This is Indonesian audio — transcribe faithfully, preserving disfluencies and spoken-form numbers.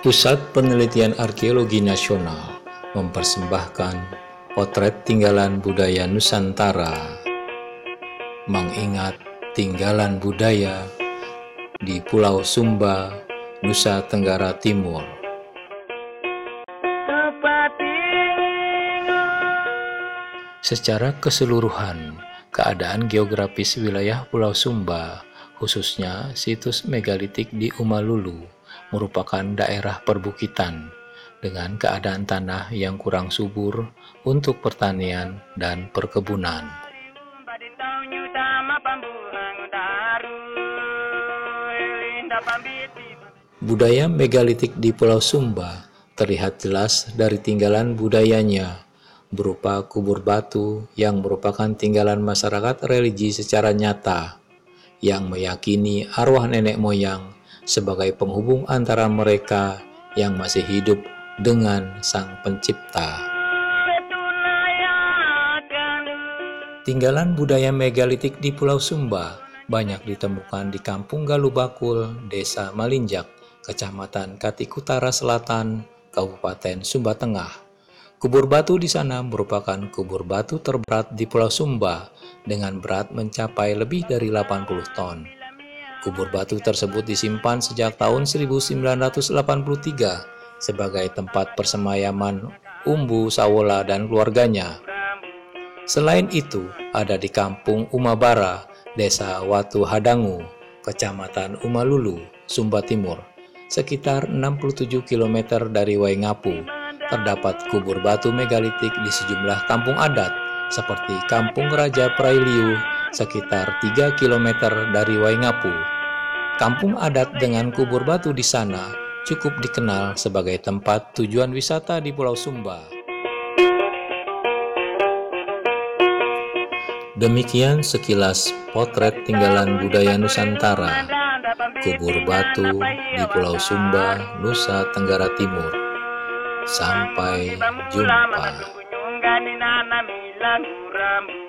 Pusat Penelitian Arkeologi Nasional mempersembahkan potret tinggalan budaya Nusantara, mengingat tinggalan budaya di Pulau Sumba, Nusa Tenggara Timur. Secara keseluruhan, keadaan geografis wilayah Pulau Sumba, khususnya situs megalitik di Umalulu, merupakan daerah perbukitan dengan keadaan tanah yang kurang subur untuk pertanian dan perkebunan. Budaya megalitik di Pulau Sumba terlihat jelas dari tinggalan budayanya, berupa kubur batu yang merupakan tinggalan masyarakat religi secara nyata, yang meyakini arwah nenek moyang sebagai penghubung antara mereka yang masih hidup dengan Sang Pencipta. Tinggalan budaya megalitik di Pulau Sumba banyak ditemukan di Kampung Galubakul, Desa Malinjak, Kecamatan Katik Utara Selatan, Kabupaten Sumba Tengah. Kubur batu di sana merupakan kubur batu terberat di Pulau Sumba dengan berat mencapai lebih dari delapan puluh ton. Kubur batu tersebut disimpan sejak tahun seribu sembilan ratus delapan puluh tiga sebagai tempat persemayaman Umbu Sawola dan keluarganya. Selain itu, ada di Kampung Umabara, Desa Watu Hadangu, Kecamatan Umalulu, Sumba Timur, sekitar enam puluh tujuh kilometer dari Waingapu. Terdapat kubur batu megalitik di sejumlah kampung adat, seperti Kampung Raja Prailiu, sekitar tiga kilometer dari Waingapu. Kampung adat dengan kubur batu di sana cukup dikenal sebagai tempat tujuan wisata di Pulau Sumba. Demikian sekilas potret tinggalan budaya Nusantara, kubur batu di Pulau Sumba, Nusa Tenggara Timur. Sampai jumpa.